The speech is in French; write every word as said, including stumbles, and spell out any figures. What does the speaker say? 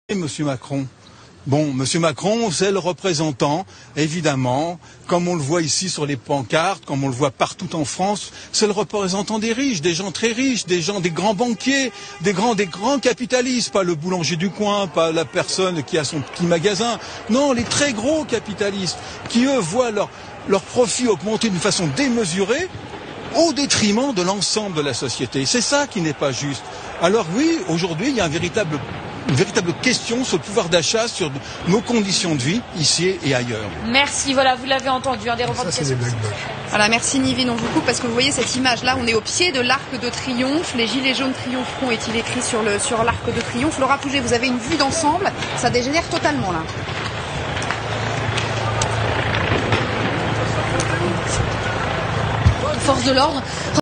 Et Monsieur Macron. Bon, Monsieur Macron, c'est le représentant, évidemment, comme on le voit ici sur les pancartes, comme on le voit partout en France, c'est le représentant des riches, des gens très riches, des gens, des grands banquiers, des grands, des grands capitalistes, pas le boulanger du coin, pas la personne qui a son petit magasin, non, les très gros capitalistes, qui eux voient leur, leur profit augmenter d'une façon démesurée, au détriment de l'ensemble de la société. C'est ça qui n'est pas juste. Alors oui, aujourd'hui, il y a un véritable une véritable question sur le pouvoir d'achat, sur nos conditions de vie, ici et ailleurs. Merci, voilà, vous l'avez entendu, un des revendications. Ça, c'est des blagues moches. Voilà, merci Nivine, on vous coupe parce que vous voyez cette image-là, on est au pied de l'Arc de Triomphe, les gilets jaunes triompheront, est-il écrit sur le sur l'Arc de Triomphe. Laura Pouget, vous avez une vue d'ensemble, ça dégénère totalement là. Force de l'ordre.